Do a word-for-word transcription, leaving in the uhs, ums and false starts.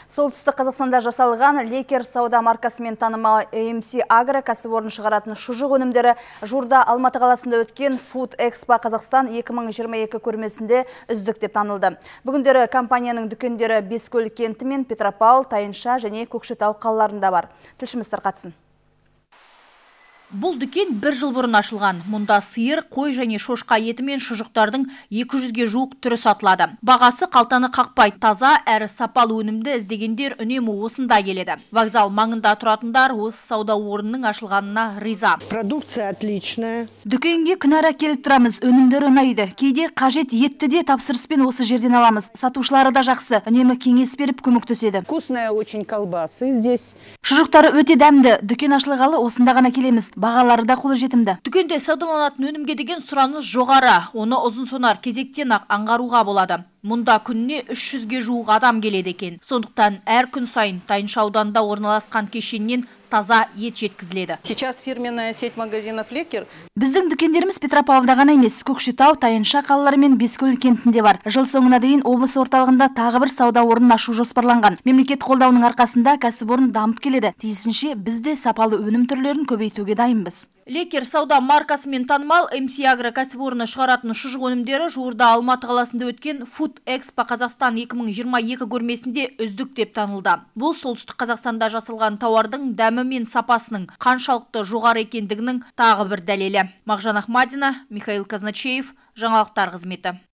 Солтүстік Қазақстанда жасалған Лекер сауда маркасымен танымал эм си Agro кәсіпорын шығаратын шұжық өнімдері жуырда Алматы қаласында өткен Food Expo Қазақстан екі мың жиырма екі көрмесінде үздік деп танылды. Бүгіндері компанияның дүкендері Бескөл кенті мен Петропавл, Тайынша және Көкшетау қалаларында бар. Тілшіміз тарқатсын. Бұл дүкен бір жыл бұрын ашылған. Мұнда сиыр, қой және шошқа еті мен шұжықтардың екі жүзге жуық түрі сатылады. Бағасы қалтаны қақпайды. Таза әрі сапалы өнімді іздегендер үнемі осында келеді. Вокзал маңында тұратындар осы сауда орнының ашылғанына риза. Продукция отличная. Дүкенге күнара келіп тұрамыз, өнімдері ұнайды. Кейде қажет етті де тапсырыспен осы жерден аламыз. Сатушылары да жақсы, үнемі кеңес беріп көмектеседі. Вкусная очень колбасы здесь. Шұжықтары өте дәмді. Дүкен ашылғалы осында ғана келеміз. Бағалары да қолжетімді. Дүкенде саудаланатын өнімге деген сұраныс жоғары. Оны ұзын сонар кезектен ақ аңғаруға болады. Мұнда күніне үш жүзге жуық адам келеді екен. Сондықтан әр күн сайын Тайынша ауданында орналасқан кешеннен таза ет жеткізіледі. Сейчас фирменная сеть магазинов Лекер. Біздің дүкендеріміз Петропавлда ғана емес, Көкшетау, Тайынша қалалары мен Бескөл кентінде бар. Жыл соңына дейін облыс орталығында тағы бір сауда орнын ашу жоспарланған. Мемлекет қолдауының арқасында кәсіпорын дамып келеді. Тиісінше біз де сапалы өнім түрлерін көбейтуге дайынбыз. Лекер сауда маркасымен танымал эм си Agro кәсіпорны шығаратын шұжық өнімдері жуырда Алматы қаласында өткен Food Expo Қазақстан екі мың жиырма екі көрмесінде үздік деп танылды. Бұл солтүстік Қазақстанда жасалған тауардың дәмі мен сапасының қаншалықты жоғары екендігінің тағы бір дәлелі. Мағжан Ахмадина, Михаил Казначеев, жаңалықтар қызметі.